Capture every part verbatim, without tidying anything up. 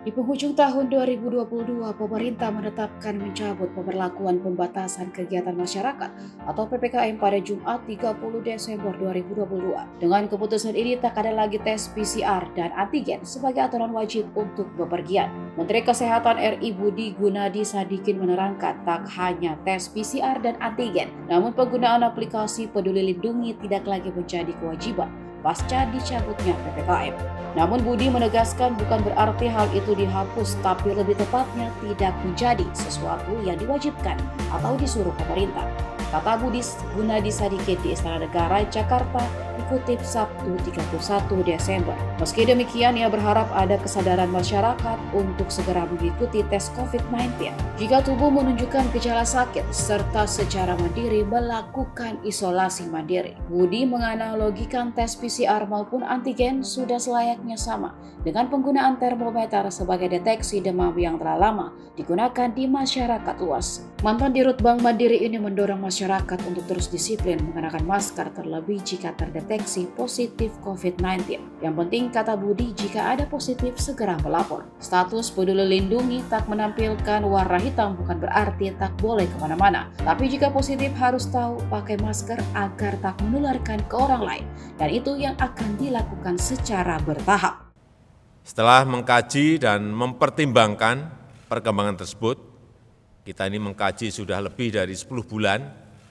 Di penghujung tahun dua ribu dua puluh dua, pemerintah menetapkan mencabut pemberlakuan pembatasan kegiatan masyarakat atau P P K M pada Jumat tiga puluh Desember dua ribu dua puluh dua. Dengan keputusan ini, tak ada lagi tes P C R dan antigen sebagai aturan wajib untuk bepergian. Menteri Kesehatan R I Budi Gunadi Sadikin menerangkan tak hanya tes P C R dan antigen, namun penggunaan aplikasi Peduli Lindungi tidak lagi menjadi kewajiban pasca dicabutnya P P K M. Namun Budi menegaskan bukan berarti hal itu dihapus, tapi lebih tepatnya tidak menjadi sesuatu yang diwajibkan atau disuruh pemerintah. Kata Budi Gunadi Sadikin di Istana Negara, Jakarta, dikutip Sabtu tiga puluh satu Desember. Meski demikian, ia berharap ada kesadaran masyarakat untuk segera mengikuti tes covid sembilan belas jika tubuh menunjukkan gejala sakit, serta secara mandiri melakukan isolasi mandiri. Budi menganalogikan tes P C R maupun antigen sudah selayaknya sama dengan penggunaan termometer sebagai deteksi demam yang telah lama digunakan di masyarakat luas. Mantan Dirut Bank Mandiri ini mendorong masyarakat untuk terus disiplin mengenakan masker terlebih jika terdeteksi positif covid sembilan belas. Yang penting, kata Budi, jika ada positif segera melapor. Status Peduli Lindungi tak menampilkan warna hitam bukan berarti tak boleh kemana-mana. Tapi jika positif harus tahu pakai masker agar tak menularkan ke orang lain. Dan itu yang akan dilakukan secara bertahap. Setelah mengkaji dan mempertimbangkan perkembangan tersebut, kita ini mengkaji sudah lebih dari sepuluh bulan,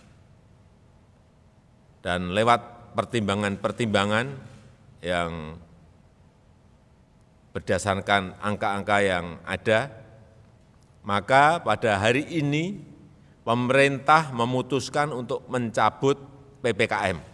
dan lewat pertimbangan-pertimbangan yang berdasarkan angka-angka yang ada, maka pada hari ini pemerintah memutuskan untuk mencabut P P K M.